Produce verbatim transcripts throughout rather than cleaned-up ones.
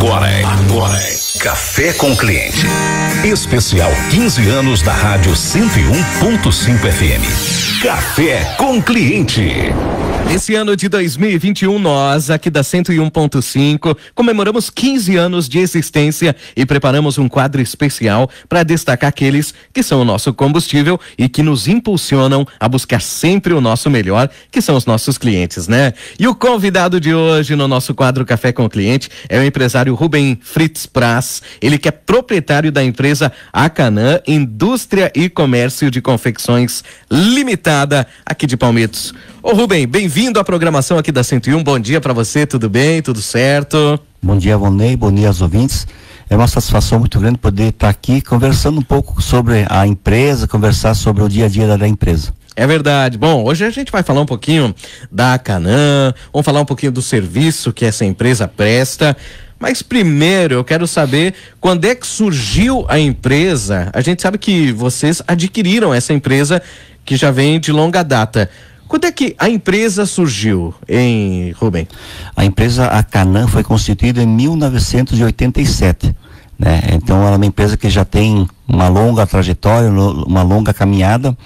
Agora é, agora é Café com Cliente. Especial quinze anos da Rádio cento e um ponto cinco F M. Café com Cliente. Esse ano de dois mil e vinte e um, nós, aqui da cento e um ponto cinco, comemoramos quinze anos de existência e preparamos um quadro especial para destacar aqueles que são o nosso combustível e que nos impulsionam a buscar sempre o nosso melhor, que são os nossos clientes, né? E o convidado de hoje no nosso quadro Café com Cliente é o empresário Rubem Fritz Praz, ele que é proprietário da empresa Acanã Indústria e Comércio de Confecções Limitada, aqui de Palmitos. Ô Rubem, bem-vindo à programação aqui da cento e um, bom dia para você, tudo bem, tudo certo? Bom dia, Vonei, bom dia aos ouvintes. É uma satisfação muito grande poder estar aqui conversando um pouco sobre a empresa, conversar sobre o dia a dia da empresa. É verdade. Bom, hoje a gente vai falar um pouquinho da Acanã, vamos falar um pouquinho do serviço que essa empresa presta. Mas primeiro eu quero saber quando é que surgiu a empresa. A gente sabe que vocês adquiriram essa empresa que já vem de longa data. Quando é que a empresa surgiu, hein, Rubem? A empresa Acanã foi constituída em mil novecentos e oitenta e sete, né? Então ela é uma empresa que já tem uma longa trajetória, uma longa caminhada.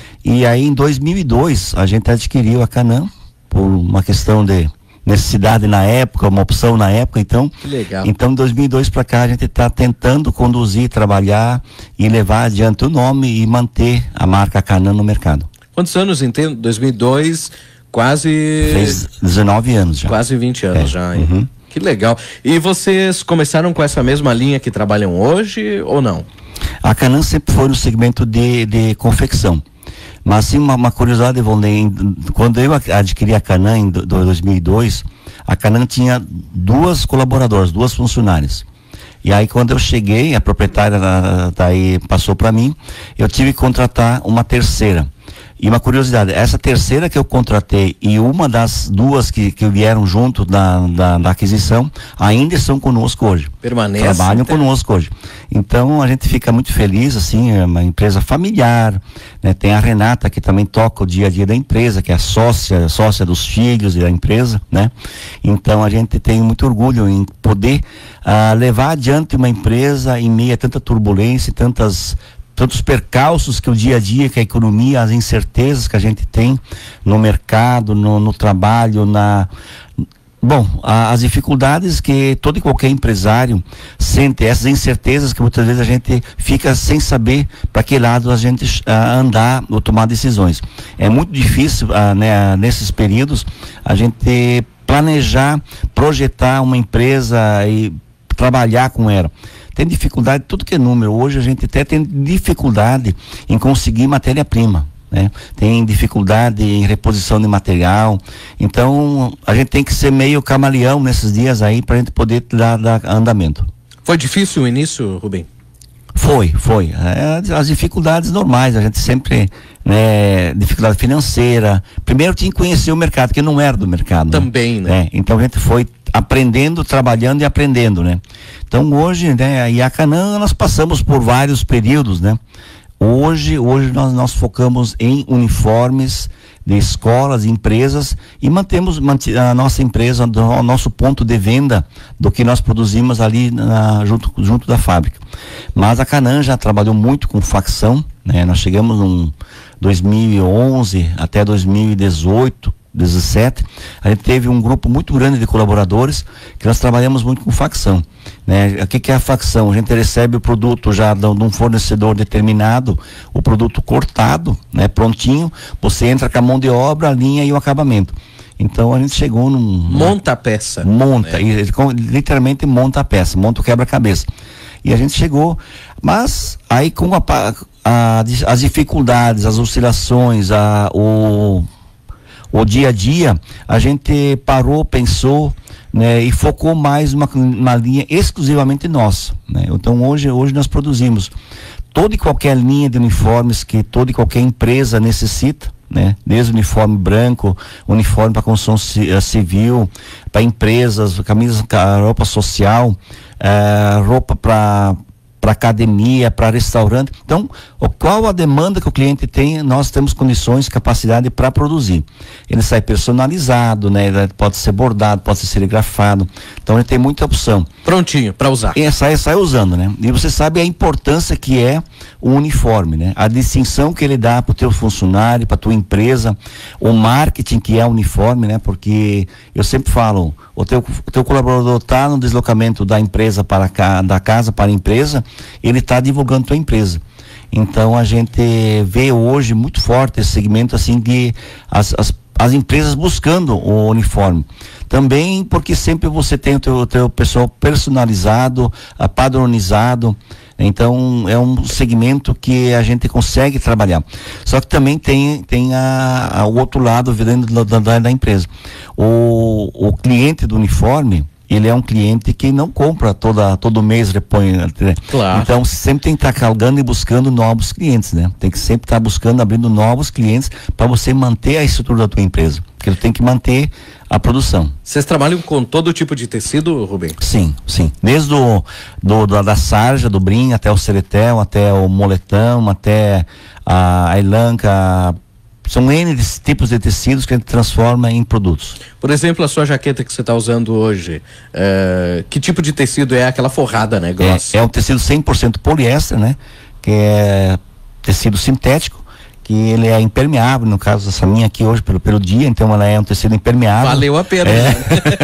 E aí em dois mil e dois a gente adquiriu a Acanã por uma questão de necessidade na época, uma opção na época, então. Que legal. Então, de dois mil e dois para cá, a gente está tentando conduzir, trabalhar e levar adiante o nome e manter a marca Acanã no mercado. Quantos anos, entendo? dois mil e dois, quase... Fez dezenove anos já. Quase vinte anos é. já, hein? Uhum. Que legal. E vocês começaram com essa mesma linha que trabalham hoje ou não? A Acanã sempre foi no segmento de, de confecção. Mas assim, uma, uma curiosidade, Vonei, quando eu adquiri a Acanã em do, dois mil e dois, a Acanã tinha duas colaboradoras, duas funcionárias. E aí quando eu cheguei, a proprietária daí passou para mim, eu tive que contratar uma terceira. E uma curiosidade, essa terceira que eu contratei e uma das duas que, que vieram junto da, da, da aquisição ainda estão conosco hoje. Permanecem. Trabalham conosco hoje. Então a gente fica muito feliz, assim, é uma empresa familiar, né? Tem a Renata que também toca o dia a dia da empresa, que é a sócia, sócia dos filhos e da empresa, né? Então a gente tem muito orgulho em poder uh, levar adiante uma empresa em meio a tanta turbulência e tantas tantos percalços que o dia a dia, que a economia, as incertezas que a gente tem no mercado, no, no trabalho, na... Bom, a, as dificuldades que todo e qualquer empresário sente, essas incertezas que muitas vezes a gente fica sem saber para que lado a gente uh, andar ou tomar decisões. É muito difícil, uh, né, nesses períodos, a gente planejar, projetar uma empresa e trabalhar com ela. Tem dificuldade, tudo que é número. Hoje a gente até tem dificuldade em conseguir matéria-prima, né? Tem dificuldade em reposição de material. Então a gente tem que ser meio camaleão nesses dias aí para a gente poder dar, dar andamento. Foi difícil o início, Rubem? Foi, foi. É, as dificuldades normais, a gente sempre, né, dificuldade financeira. Primeiro tinha que conhecer o mercado, que não era do mercado. Também, né? né? Então a gente foi aprendendo, trabalhando e aprendendo, né? Então hoje, né, e a Acanã nós passamos por vários períodos, né? Hoje, hoje nós, nós focamos em uniformes de escolas, empresas e mantemos mant a nossa empresa, o nosso ponto de venda do que nós produzimos ali na, junto, junto da fábrica. Mas a Acanã já trabalhou muito com facção, né? Nós chegamos em dois mil e onze até dois mil e dezoito, dezessete, a gente teve um grupo muito grande de colaboradores que nós trabalhamos muito com facção, né? O que, que é a facção? A gente recebe o produto já de um fornecedor determinado, o produto cortado, né? Prontinho, você entra com a mão de obra, a linha e o acabamento. Então a gente chegou num... Monta a peça. Monta, né? e, literalmente monta a peça, monta o quebra-cabeça. E a gente chegou, mas aí com a, a, as dificuldades, as oscilações, a, o... o dia a dia, a gente parou, pensou, né, e focou mais uma, uma linha exclusivamente nossa, né? Então hoje, hoje nós produzimos toda e qualquer linha de uniformes que toda e qualquer empresa necessita, né? Desde uniforme branco, uniforme para construção civil, para empresas, camisas, roupa social, uh, roupa para para academia, para restaurante. Então, o, qual a demanda que o cliente tem, nós temos condições, capacidade para produzir. Ele sai personalizado, né? Ele pode ser bordado, pode ser serigrafado. Então, ele tem muita opção. Prontinho para usar. E sai, sai usando, né? E você sabe a importância que é o uniforme, né? A distinção que ele dá para o teu funcionário, para tua empresa, o marketing que é o uniforme, né? Porque eu sempre falo, o teu, o teu colaborador está no deslocamento da empresa para cá, da casa para a empresa, ele está divulgando tua empresa. Então a gente vê hoje muito forte esse segmento assim de as, as, as empresas buscando o uniforme. Também porque sempre você tem o teu, o teu pessoal personalizado, padronizado. Então é um segmento que a gente consegue trabalhar. Só que também tem, tem a, a, o outro lado dentro da, da, da empresa. O, o cliente do uniforme, ele é um cliente que não compra toda, todo mês, repõe, né? Claro. Então sempre tem que estar calgando e buscando novos clientes, né? Tem que sempre estar buscando, abrindo novos clientes para você manter a estrutura da tua empresa, porque tu tem que manter a produção. Vocês trabalham com todo tipo de tecido, Rubem? Sim, sim. Desde o, do, do, da sarja, do brim, até o seretel, até o moletão, até a, a elanca. São N tipos de tecidos que a gente transforma em produtos. Por exemplo, a sua jaqueta que você está usando hoje, é, que tipo de tecido é aquela forrada, né, grossa? É, é um tecido cem por cento poliéster, né? Que é tecido sintético, que ele é impermeável, no caso dessa minha aqui hoje, pelo, pelo dia, então ela é um tecido impermeável. Valeu a pena. É.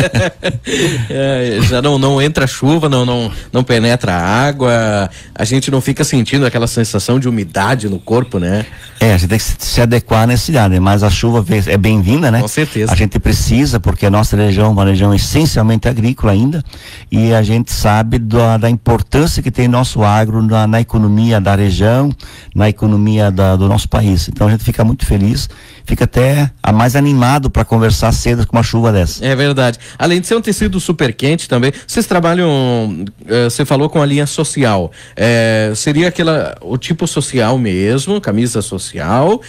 é, já não, não entra chuva, não, não, não penetra água, a gente não fica sentindo aquela sensação de umidade no corpo, né? É, a gente tem que se adequar à necessidade, mas a chuva é bem-vinda, né? Com certeza. A gente precisa, porque a nossa região é uma região essencialmente agrícola ainda, e a gente sabe da, da importância que tem nosso agro na, na economia da região, na economia da, do nosso país. Então a gente fica muito feliz, fica até a mais animado para conversar cedo com uma chuva dessa. É verdade. Além de ser um tecido super quente também, vocês trabalham, uh, você falou com a linha social, é, seria aquela, o tipo social mesmo, camisa social,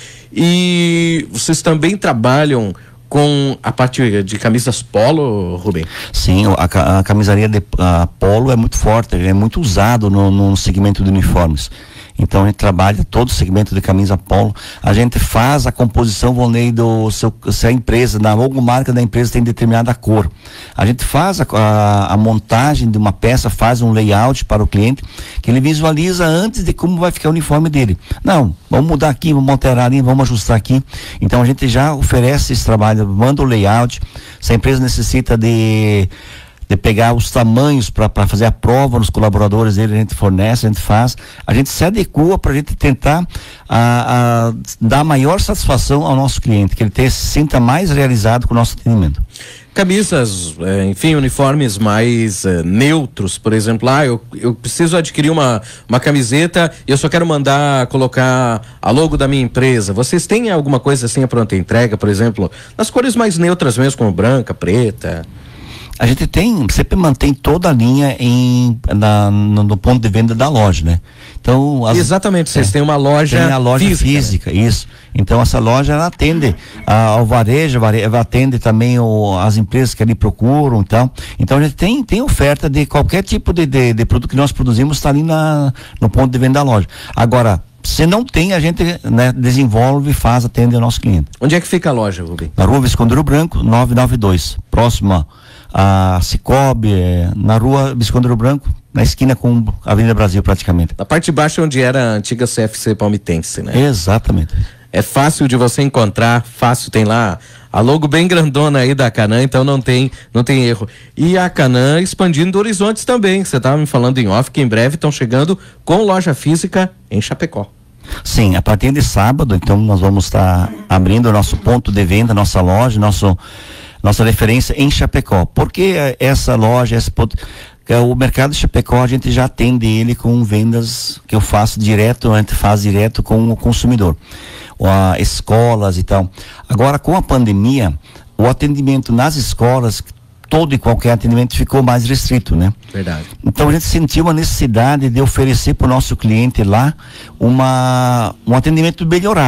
e vocês também trabalham com a parte de camisas polo, Rubem? Sim, a, a camisaria de a polo é muito forte, é muito usado no, no segmento de uniformes. Então a gente trabalha todo o segmento de camisa polo. A gente faz a composição, Volney, do seu, se a empresa, na logomarca da empresa tem determinada cor. A gente faz a, a, a montagem de uma peça, faz um layout para o cliente, que ele visualiza antes de como vai ficar o uniforme dele. Não, vamos mudar aqui, vamos alterar ali, vamos ajustar aqui. Então a gente já oferece esse trabalho, manda o layout. Se a empresa necessita de de pegar os tamanhos para fazer a prova nos colaboradores dele, a gente fornece, a gente faz, a gente se adequa para a gente tentar a, a, dar maior satisfação ao nosso cliente, que ele tenha, se sinta mais realizado com o nosso atendimento. Camisas, é, enfim, uniformes mais é, neutros, por exemplo, ah, eu, eu preciso adquirir uma, uma camiseta e eu só quero mandar colocar a logo da minha empresa. Vocês têm alguma coisa assim a pronta entrega, por exemplo, nas cores mais neutras mesmo, como branca, preta? A gente tem, sempre mantém toda a linha em, na, no, no ponto de venda da loja, né? Então, as, exatamente, vocês é, têm uma loja tem a loja física, física né? Isso. Então essa loja ela atende a, ao varejo, varejo, atende também o, as empresas que ali procuram, então, então a gente tem, tem oferta de qualquer tipo de, de, de produto que nós produzimos, está ali na, no ponto de venda da loja. Agora, se não tem, a gente, né, desenvolve, faz, atende ao nosso cliente. Onde é que fica a loja, Rubem? Na Rua Visconde Ouro Branco, novecentos e noventa e dois, próxima a Cicobi, é, na Rua Visconde Ouro Branco, na esquina com a Avenida Brasil praticamente. Na parte de baixo onde era a antiga C F C Palmitense, né? Exatamente. É fácil de você encontrar, fácil, tem lá a logo bem grandona aí da Canã, então não tem, não tem erro. E a Canã expandindo horizontes também, você estava me falando em off que em breve estão chegando com loja física em Chapecó. Sim, a partir de sábado, então nós vamos estar tá abrindo o nosso ponto de venda, nossa loja, nosso nossa referência em Chapecó. Por que essa loja, esse ponto? O mercado de Chapecó, a gente já atende ele com vendas que eu faço direto, a gente faz direto com o consumidor, a escolas e tal. Agora, com a pandemia, o atendimento nas escolas, todo e qualquer atendimento ficou mais restrito, né? Verdade. Então a gente sentiu uma necessidade de oferecer para o nosso cliente lá uma, um atendimento melhorado, né?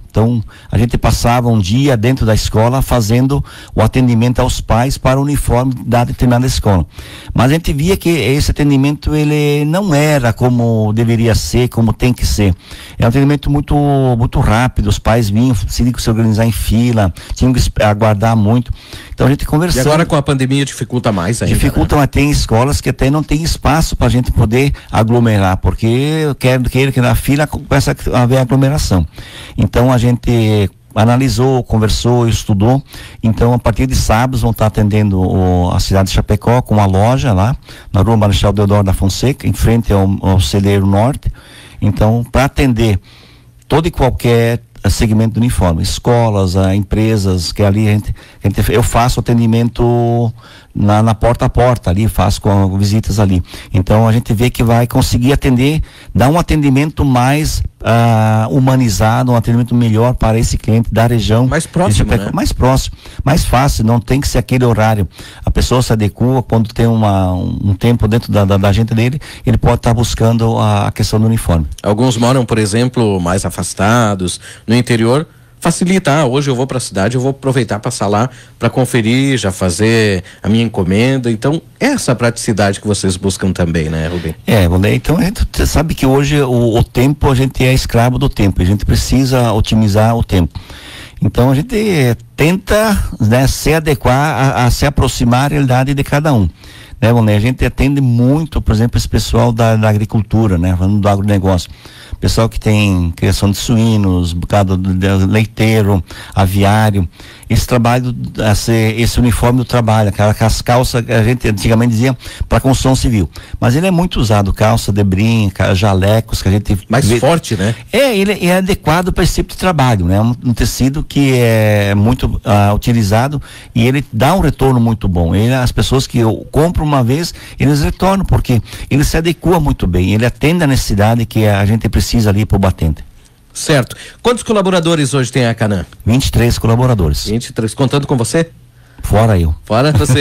Então, a gente passava um dia dentro da escola fazendo o atendimento aos pais para o uniforme da determinada escola. Mas a gente via que esse atendimento, ele não era como deveria ser, como tem que ser. É um atendimento muito, muito rápido, os pais vinham, tinham que se organizar em fila, tinham que aguardar muito. Então a gente conversando. E agora com a pandemia dificulta mais ainda, Dificulta, né? Mas tem escolas que até não tem espaço para a gente poder aglomerar, porque eu quero que, que na fila começa a haver aglomeração. Então a gente analisou, conversou, estudou. Então a partir de sábados vão estar atendendo o, a cidade de Chapecó com uma loja lá na rua Marechal Deodoro da Fonseca, em frente ao, ao Celeiro Norte. Então, para atender todo e qualquer segmento do uniforme, escolas, a empresas, que ali a gente, a gente, eu faço atendimento na, na porta a porta ali, faço com visitas ali. Então a gente vê que vai conseguir atender, dar um atendimento mais uh, humanizado, um atendimento melhor para esse cliente da região. Mais próximo, esse, né? Mais próximo, mais fácil, não tem que ser aquele horário. A pessoa se adequa quando tem uma, um, um tempo dentro da, da, da agenda dele, ele pode estar tá buscando a, a questão do uniforme. Alguns moram, por exemplo, mais afastados, no interior. Facilita, ah, hoje eu vou para a cidade, eu vou aproveitar, passar lá para conferir, já fazer a minha encomenda. Então, essa praticidade que vocês buscam também, né, Rubem? É, então a gente sabe que hoje o, o tempo, a gente é escravo do tempo, a gente precisa otimizar o tempo. Então a gente tenta, né, se adequar a, a se aproximar da realidade de cada um. Né, Boné? A gente atende muito, por exemplo, esse pessoal da, da agricultura, né, falando do agronegócio. Pessoal que tem criação de suínos, bocado de leiteiro, aviário, esse trabalho, esse, esse uniforme do trabalho, aquelas calças que a gente antigamente dizia para construção civil, mas ele é muito usado, calça de brinca, jalecos que a gente mais vê, forte, né? É, ele é adequado para esse tipo de trabalho, né? Um, um tecido que é muito uh, utilizado e ele dá um retorno muito bom. Ele, as pessoas que compram uma vez, eles retornam porque ele se adequa muito bem, ele atende a necessidade que a gente precisa ali para o batente. Certo. Quantos colaboradores hoje tem a Canam? vinte e três colaboradores. vinte e três, contando com você? Fora eu. Fora você.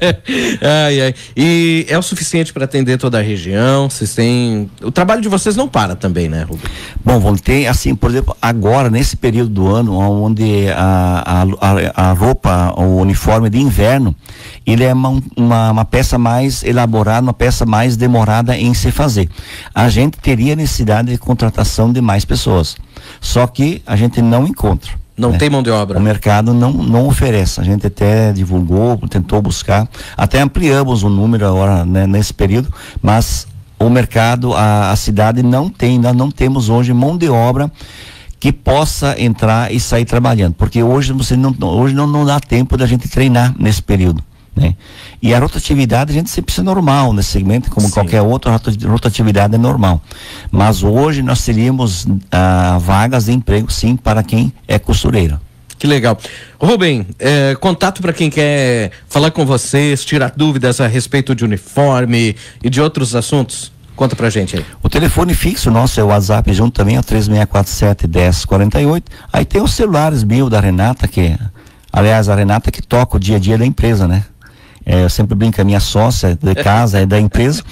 ai, ai. E é o suficiente para atender toda a região? Vocês têm... O trabalho de vocês não para também, né, Rubem? Bom, vão ter, assim, por exemplo, agora, nesse período do ano, onde a, a, a roupa, o uniforme de inverno, ele é uma, uma, uma peça mais elaborada, uma peça mais demorada em se fazer. A gente teria necessidade de contratação de mais pessoas. Só que a gente não encontra. Não, né? Tem mão de obra. O mercado não, não oferece. A gente até divulgou, tentou buscar, até ampliamos o número agora, né, nesse período, mas o mercado, a, a cidade não tem, nós não temos hoje mão de obra que possa entrar e sair trabalhando, porque hoje você não, hoje não, não dá tempo da gente treinar nesse período, né? E a rotatividade a gente sempre precisa normal nesse segmento, como Sim. qualquer outra rotatividade é normal, mas hoje nós teríamos ah, vagas de emprego sim para quem é costureira. Que legal. Rubem, eh, contato para quem quer falar com vocês, tirar dúvidas a respeito de uniforme e de outros assuntos. Conta pra gente aí. O telefone fixo nosso é o WhatsApp junto também, é o três seis quatro sete, um zero quatro oito. Aí tem os celulares mil da Renata, que aliás a Renata que toca o dia a dia da empresa, né? É, eu sempre brinco, a minha sócia de casa é da empresa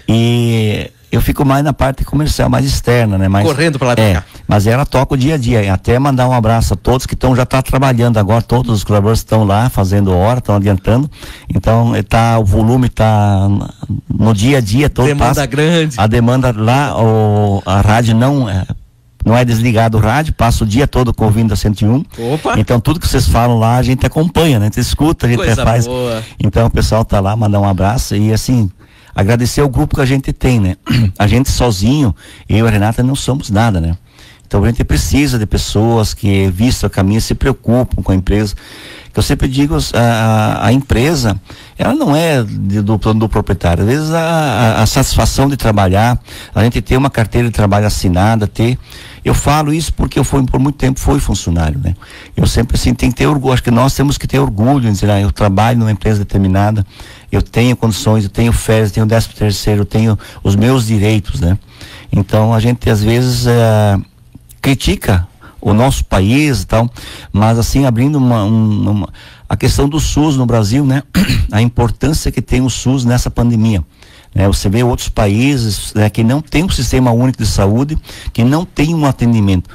e eu fico mais na parte comercial, mais externa, né? Mais, correndo para lá pra é, cá. Mas ela toca o dia a dia, e até mandar um abraço a todos que estão já tá trabalhando agora, todos os colaboradores estão lá fazendo hora, estão adiantando, então tá, o volume tá no dia a dia todo. Demanda passa, grande. A demanda lá, o, a rádio não é, não é desligado o rádio, passa o dia todo ouvindo a cento e um. Opa. Então tudo que vocês falam lá a gente acompanha, né? A gente escuta, a gente Coisa faz. Boa. Então o pessoal tá lá, mandar um abraço e assim, agradecer o grupo que a gente tem, né? A gente sozinho, eu e a Renata não somos nada, né? Então a gente precisa de pessoas que, visto o caminho, se preocupam com a empresa. Que eu sempre digo, a, a empresa, ela não é de, do, do proprietário. Às vezes a, a, a satisfação de trabalhar, a gente ter uma carteira de trabalho assinada, ter... Eu falo isso porque eu fui, por muito tempo fui funcionário, né? Eu sempre assim, tem que ter orgulho, acho que nós temos que ter orgulho em dizer, ah, eu trabalho numa empresa determinada, eu tenho condições, eu tenho férias, eu tenho décimo terceiro, eu tenho os meus direitos, né? Então a gente às vezes é, critica o nosso país e tal, mas assim, abrindo uma, um, uma a questão do SUS no Brasil, né? A importância que tem o SUS nessa pandemia. É, você vê outros países, né, que não tem um sistema único de saúde, que não tem um atendimento.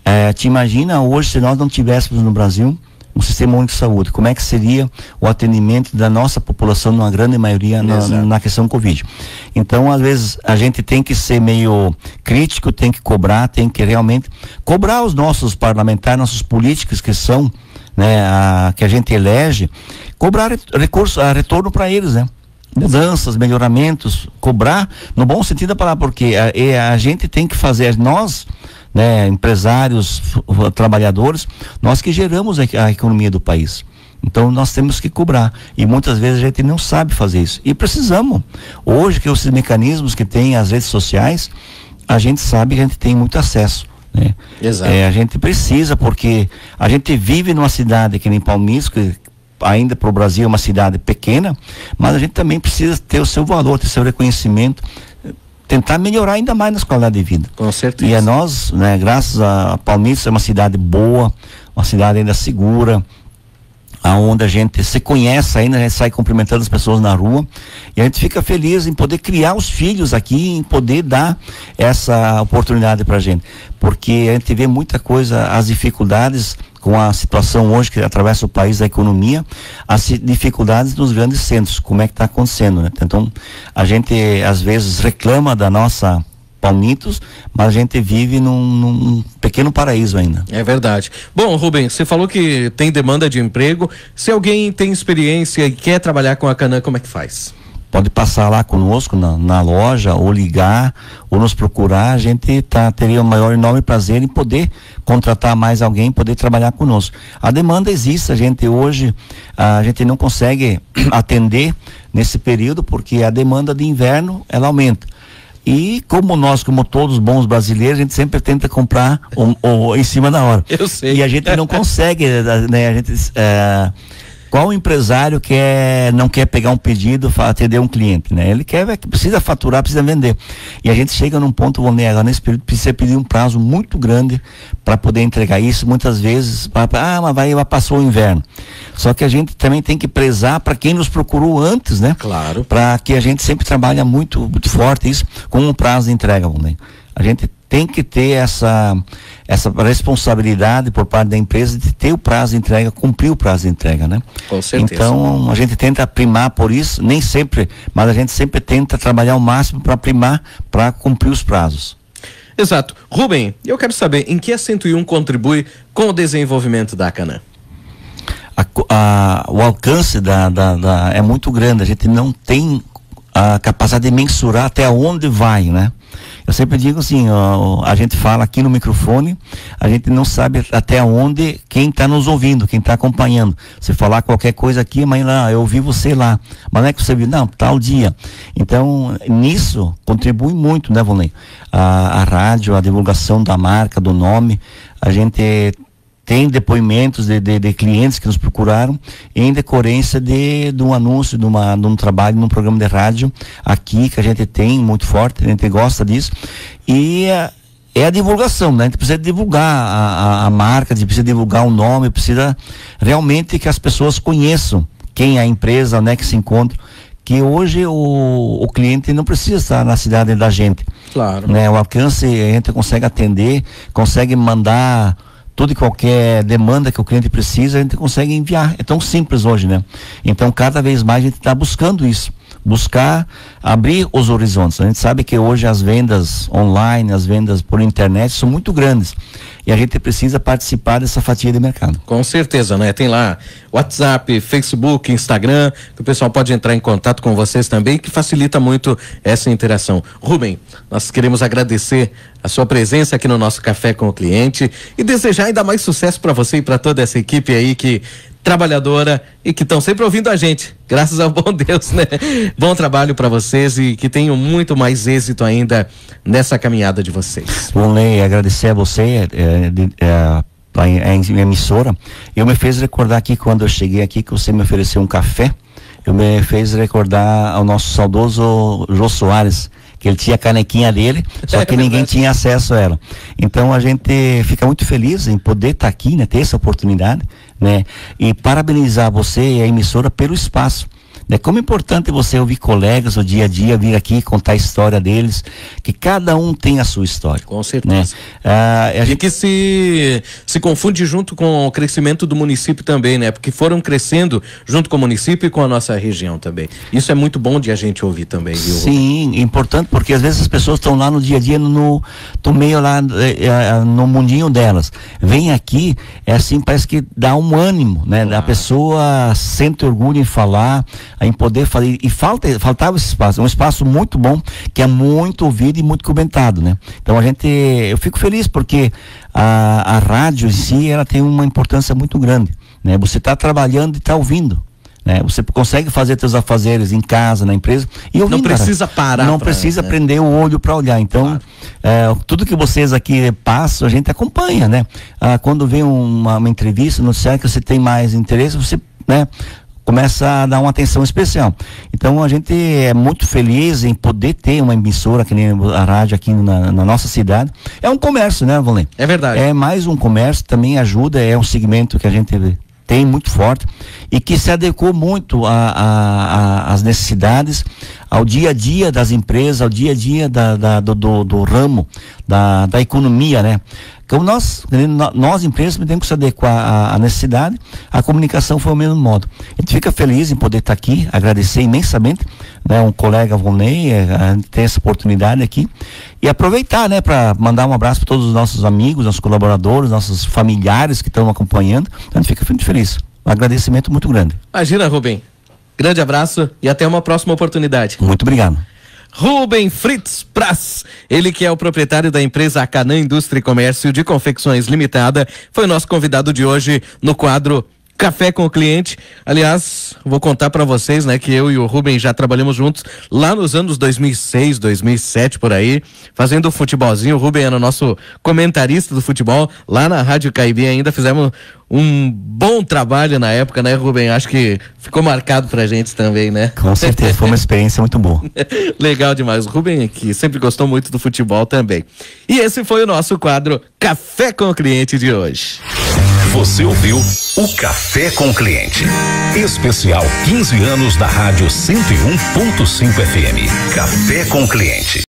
É, te imagina hoje, se nós não tivéssemos no Brasil um sistema único de saúde, como é que seria o atendimento da nossa população, numa grande maioria, na, na questão Covid. Então, às vezes, a gente tem que ser meio crítico, tem que cobrar, tem que realmente cobrar os nossos parlamentares, nossos políticos que são, né, a, que a gente elege, cobrar recurso, a retorno para eles, né? Mudanças, melhoramentos, cobrar no bom sentido da palavra, porque a, a gente tem que fazer, nós, né, empresários, trabalhadores, nós que geramos a, a economia do país. Então nós temos que cobrar, e muitas vezes a gente não sabe fazer isso, e precisamos. Hoje, que esses mecanismos que tem as redes sociais, a gente sabe que a gente tem muito acesso, né? Exato. É, a gente precisa, porque a gente vive numa cidade que nem Palmitos, que ainda para o Brasil é uma cidade pequena, mas a gente também precisa ter o seu valor, ter o seu reconhecimento, tentar melhorar ainda mais nossa qualidade de vida. Com certeza. E a nós, né, graças a Palmitos, é uma cidade boa, uma cidade ainda segura, aonde a gente se conhece ainda, a gente sai cumprimentando as pessoas na rua, e a gente fica feliz em poder criar os filhos aqui, em poder dar essa oportunidade pra gente, porque a gente vê muita coisa, as dificuldades com a situação hoje que atravessa o país, a economia, as dificuldades nos grandes centros, como é que está acontecendo, né? Então, a gente às vezes reclama da nossa Palmitos, mas a gente vive num, num pequeno paraíso ainda. É verdade. Bom, Rubem, você falou que tem demanda de emprego. Se alguém tem experiência e quer trabalhar com a Canaã, como é que faz? Pode passar lá conosco na, na loja, ou ligar, ou nos procurar. A gente tá, teria o maior enorme prazer em poder contratar mais alguém, poder trabalhar conosco. A demanda existe, a gente hoje, a gente não consegue atender nesse período, porque a demanda de inverno, ela aumenta. E como nós, como todos os bons brasileiros, a gente sempre tenta comprar o, o, em cima da hora. Eu sei. E a gente não consegue, né? A gente, é, qual empresário quer, não quer pegar um pedido, atender um cliente, né? Ele quer, precisa faturar, precisa vender. E a gente chega num ponto, vamos negar, nesse período, precisa pedir um prazo muito grande para poder entregar isso. Muitas vezes, pra, ah, mas vai, passou o inverno. Só que a gente também tem que prezar para quem nos procurou antes, né? Claro. Para que a gente sempre trabalha muito, muito forte isso, com um prazo de entrega, vamos negar. A gente tem que ter essa, essa responsabilidade por parte da empresa de ter o prazo de entrega, cumprir o prazo de entrega, né? Com certeza. Então, a gente tenta primar por isso, nem sempre, mas a gente sempre tenta trabalhar o máximo para primar, para cumprir os prazos. Exato. Rubem, eu quero saber em que a cento e um contribui com o desenvolvimento da Canaã. A, a, o alcance da, da, da, é muito grande, a gente não tem a capacidade de mensurar até onde vai, né? Eu sempre digo assim, ó, a gente fala aqui no microfone, a gente não sabe até onde quem está nos ouvindo, quem está acompanhando. Você falar qualquer coisa aqui, mas lá, eu ouvi você lá, mas não é que você viu, não, tal dia. Então, nisso, contribui muito, né, Volney? A, a rádio, a divulgação da marca, do nome, a gente tem depoimentos de, de, de clientes que nos procuraram em decorrência de, de um anúncio, de, uma, de um trabalho num programa de rádio aqui, que a gente tem muito forte, a gente gosta disso, e é, é a divulgação, né? A gente precisa divulgar a, a, a marca, a gente precisa divulgar o nome, precisa realmente que as pessoas conheçam quem é a empresa, onde é que se encontra, que hoje o, o cliente não precisa estar na cidade da gente. Claro. Né? O alcance a gente consegue atender, consegue mandar toda e qualquer demanda que o cliente precisa, a gente consegue enviar. É tão simples hoje, né? Então, cada vez mais a gente está buscando isso. Buscar abrir os horizontes. A gente sabe que hoje as vendas online, as vendas por internet são muito grandes. E a gente precisa participar dessa fatia de mercado. Com certeza, né? Tem lá WhatsApp, Facebook, Instagram, que o pessoal pode entrar em contato com vocês também, que facilita muito essa interação. Rubem, nós queremos agradecer a sua presença aqui no nosso Café com o Cliente e desejar ainda mais sucesso para você e para toda essa equipe aí que trabalhadora e que estão sempre ouvindo a gente, graças ao bom Deus, né? Bom trabalho para vocês e que tenham muito mais êxito ainda nessa caminhada de vocês. Bom, Ney, agradecer a você, é, de, é, a, a emissora. Eu me fez recordar aqui, quando eu cheguei aqui, que você me ofereceu um café, eu me fez recordar ao nosso saudoso Jô Soares, que ele tinha a canequinha dele, só que ninguém tinha acesso a ela. Então a gente fica muito feliz em poder estar tá aqui, né, ter essa oportunidade, né, e parabenizar você e a emissora pelo espaço né? Como é importante você ouvir colegas o dia a dia, vir aqui contar a história deles, que cada um tem a sua história. Com certeza. Né? Ah, a gente... E que se, se confunde junto com o crescimento do município também, né? Porque foram crescendo junto com o município e com a nossa região também. Isso é muito bom de a gente ouvir também, viu? Sim, importante, porque às vezes as pessoas estão lá no dia a dia, no, no meio lá, é, no mundinho delas. Vem aqui, é assim, parece que dá um ânimo, né? Ah. A pessoa sente orgulho em falar, em poder falar, e falta, faltava esse espaço, é um espaço muito bom, que é muito ouvido e muito comentado, né? Então a gente, eu fico feliz porque a, a rádio em si, ela tem uma importância muito grande, né? Você está trabalhando e está ouvindo, né? Você consegue fazer seus afazeres em casa, na empresa, e ouvindo. Não precisa parar. Não pra, precisa né? prender o olho para olhar. Então, claro. é, tudo que vocês aqui passam, a gente acompanha, né? Ah, quando vem uma, uma entrevista, no noticiário que você tem mais interesse, você, né, começa a dar uma atenção especial. Então a gente é muito feliz em poder ter uma emissora que nem a rádio aqui na, na nossa cidade. É um comércio, né, Valente? É verdade. É mais um comércio, também ajuda, é um segmento que a gente tem muito forte e que se adequou muito às necessidades, ao dia a dia das empresas, ao dia a dia da, da, do, do, do ramo, da, da economia, né? Como nós, nós empresas, temos que se adequar à necessidade, a comunicação foi o mesmo modo. A gente fica feliz em poder estar aqui, agradecer imensamente, né, um colega Volney, a gente tem essa oportunidade aqui, e aproveitar, né, para mandar um abraço para todos os nossos amigos, nossos colaboradores, nossos familiares que estão acompanhando. Então a gente fica muito feliz. Um agradecimento muito grande. Imagina, Rubem. Grande abraço e até uma próxima oportunidade. Muito obrigado. Rubem Fritz Praz, ele que é o proprietário da empresa Acanã Indústria e Comércio de Confecções Limitada, foi o nosso convidado de hoje no quadro Café com o Cliente. Aliás, vou contar para vocês, né, que eu e o Rubem já trabalhamos juntos lá nos anos dois mil e seis, dois mil e sete, por aí, fazendo futebolzinho. O Rubem era o nosso comentarista do futebol lá na Rádio Caibi. Ainda fizemos um bom trabalho na época, né, Rubem? Acho que ficou marcado pra gente também, né? Com certeza, foi uma experiência muito boa. Legal demais. O Rubem, que sempre gostou muito do futebol também. E esse foi o nosso quadro Café com o Cliente de hoje. Você ouviu o Café com o Cliente. Especial quinze anos da Rádio cento e um ponto cinco F M. Café com o Cliente.